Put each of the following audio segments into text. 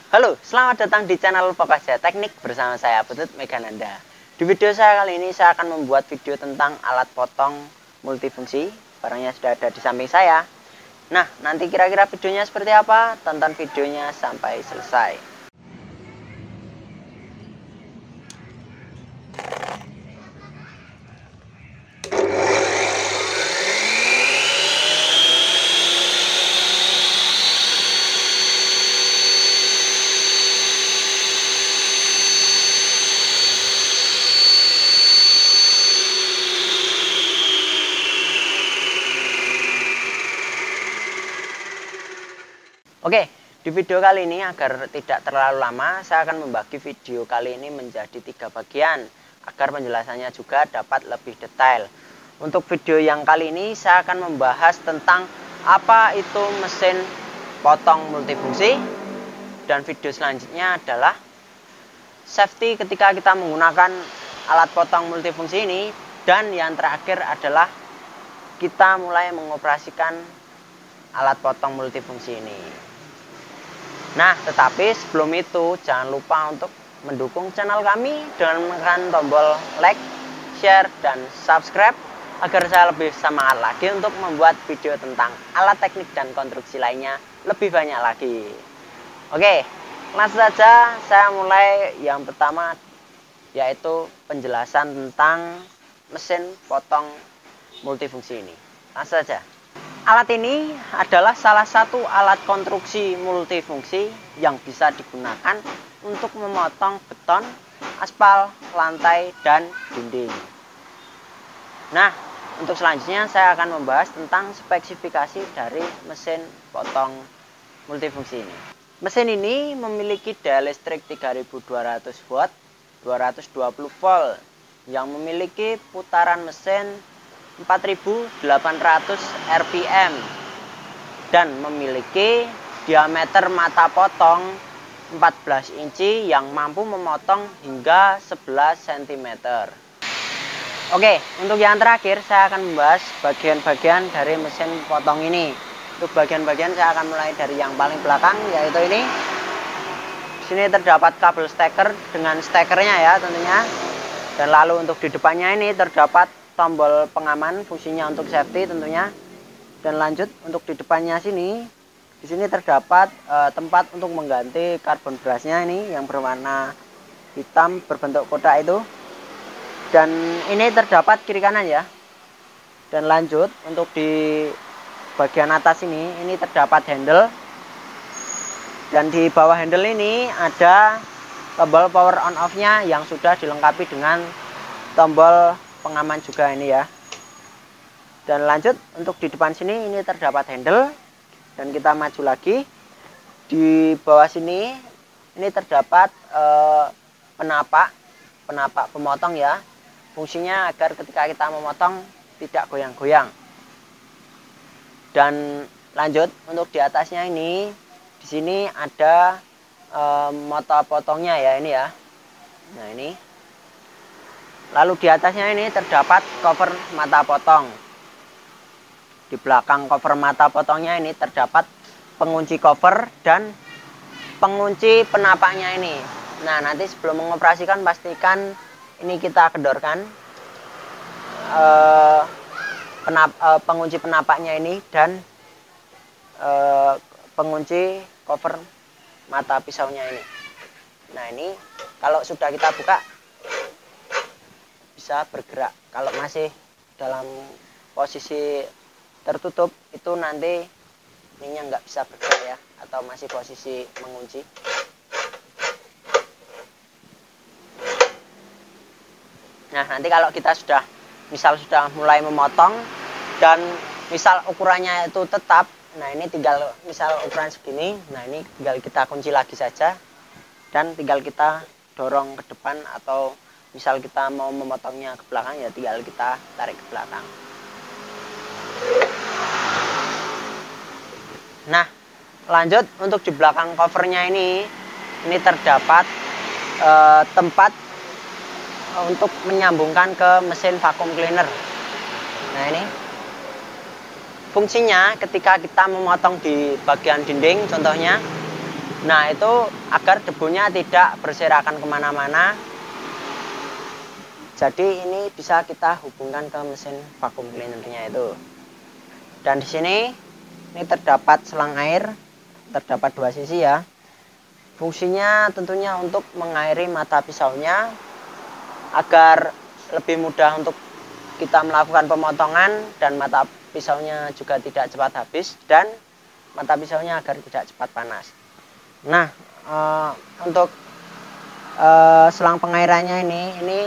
Halo, selamat datang di channel Pokokja Teknik bersama saya Putut Megananda. Di video saya kali ini saya akan membuat video tentang alat potong multifungsi. Barangnya sudah ada di samping saya. Nah, nanti kira-kira videonya seperti apa? Tonton videonya sampai selesai. Oke, di video kali ini agar tidak terlalu lama, saya akan membagi video kali ini menjadi 3 bagian agar penjelasannya juga dapat lebih detail. Untuk video yang kali ini saya akan membahas tentang apa itu mesin potong multifungsi, dan video selanjutnya adalah safety ketika kita menggunakan alat potong multifungsi ini, dan yang terakhir adalah kita mulai mengoperasikan alat potong multifungsi ini. Nah, tetapi sebelum itu jangan lupa untuk mendukung channel kami dengan menekan tombol like, share, dan subscribe agar saya lebih semangat lagi untuk membuat video tentang alat teknik dan konstruksi lainnya lebih banyak lagi. Oke, langsung saja saya mulai yang pertama, yaitu penjelasan tentang mesin potong multifungsi ini. Langsung saja. Alat ini adalah salah satu alat konstruksi multifungsi yang bisa digunakan untuk memotong beton, aspal, lantai, dan dinding. Nah, untuk selanjutnya saya akan membahas tentang spesifikasi dari mesin potong multifungsi ini. Mesin ini memiliki daya listrik 3200 watt, 220 volt, yang memiliki putaran mesin 4800 rpm dan memiliki diameter mata potong 14 inci yang mampu memotong hingga 11 cm. Oke, untuk yang terakhir saya akan membahas bagian-bagian dari mesin potong ini. Untuk bagian-bagian saya akan mulai dari yang paling belakang, yaitu ini. Di sini terdapat kabel steker dengan stekernya ya tentunya. Dan lalu untuk di depannya ini terdapat tombol pengaman, fungsinya untuk safety tentunya. Dan lanjut untuk di depannya sini, di sini terdapat tempat untuk mengganti karbon brasnya ini yang berwarna hitam berbentuk kotak itu. Dan ini terdapat kiri kanan ya. Dan lanjut untuk di bagian atas ini terdapat handle. Dan di bawah handle ini ada tombol power on off-nya yang sudah dilengkapi dengan tombol pengaman juga ini ya. Dan lanjut untuk di depan sini ini terdapat handle, dan kita maju lagi. Di bawah sini ini terdapat penapak pemotong ya. Fungsinya agar ketika kita memotong tidak goyang-goyang. Dan lanjut untuk di atasnya ini, di sini ada mata potongnya ya ini ya. Nah ini. Lalu di atasnya ini terdapat cover mata potong. Di belakang cover mata potongnya ini terdapat pengunci cover dan pengunci penapaknya ini. Nah, nanti sebelum mengoperasikan pastikan ini kita kedorkan pengunci penapaknya ini dan pengunci cover mata pisaunya ini. Nah, ini kalau sudah kita buka bisa bergerak. Kalau masih dalam posisi tertutup itu nanti ininya nggak bisa bergerak ya, atau masih posisi mengunci. Nah, nanti kalau kita sudah mulai memotong dan misal ukurannya itu tetap, nah ini tinggal misal ukuran segini, nah ini tinggal kita kunci lagi saja dan tinggal kita dorong ke depan, atau misal kita mau memotongnya ke belakang ya tinggal kita tarik ke belakang. Nah, lanjut untuk di belakang covernya ini terdapat tempat untuk menyambungkan ke mesin vacuum cleaner. Nah ini fungsinya ketika kita memotong di bagian dinding contohnya, Nah, itu agar debunya tidak berserakan kemana-mana. Jadi ini bisa kita hubungkan ke mesin vacuum cleanernya itu. Dan di sini ini terdapat selang air, terdapat dua sisi ya. Fungsinya tentunya untuk mengairi mata pisaunya agar lebih mudah untuk kita melakukan pemotongan, dan mata pisaunya juga tidak cepat habis, dan mata pisaunya agar tidak cepat panas. Nah, untuk selang pengairannya ini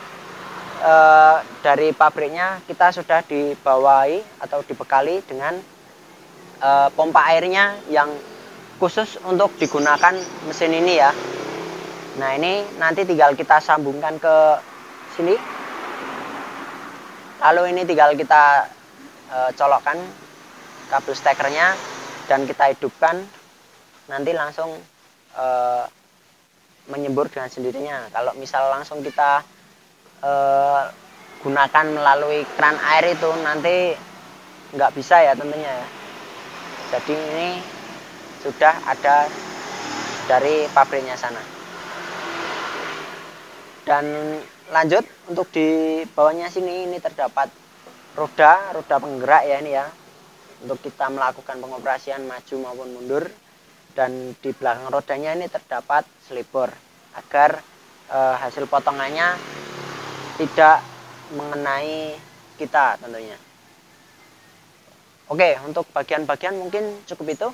dari pabriknya kita sudah dibawahi atau dibekali dengan pompa airnya yang khusus untuk digunakan mesin ini ya. Nah, ini nanti tinggal kita sambungkan ke sini, lalu ini tinggal kita colokkan kabel stekernya dan kita hidupkan, nanti langsung menyembur dengan sendirinya. Kalau misal langsung kita gunakan melalui keran air itu nanti nggak bisa ya tentunya ya. Jadi ini sudah ada dari pabriknya sana. Dan lanjut, untuk di bawahnya sini ini terdapat roda penggerak ya ini ya, untuk kita melakukan pengoperasian maju maupun mundur. Dan di belakang rodanya ini terdapat selipur agar hasil potongannya tidak mengenai kita tentunya. Oke, untuk bagian-bagian mungkin cukup itu.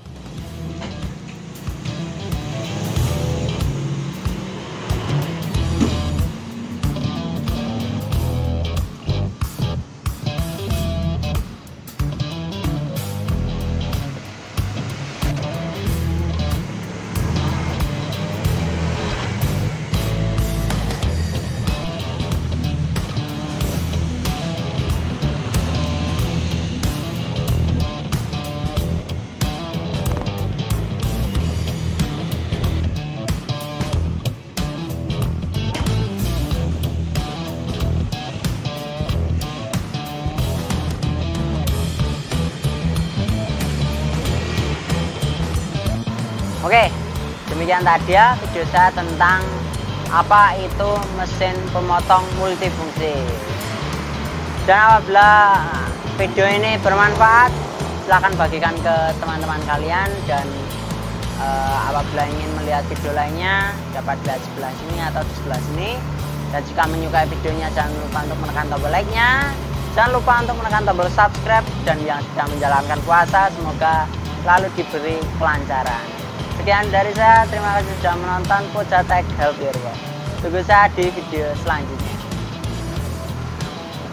Oke, demikian tadi ya video saya tentang apa itu mesin pemotong multifungsi. Dan apabila video ini bermanfaat, silahkan bagikan ke teman-teman kalian. Dan apabila ingin melihat video lainnya, dapat lihat sebelah sini atau di sebelah sini. Dan jika menyukai videonya, jangan lupa untuk menekan tombol like-nya. Jangan lupa untuk menekan tombol subscribe. Dan yang sedang menjalankan puasa, semoga selalu diberi kelancaran. Sekian dari saya, terima kasih sudah menonton. Pojatech Help Your Work. Tunggu saya di video selanjutnya.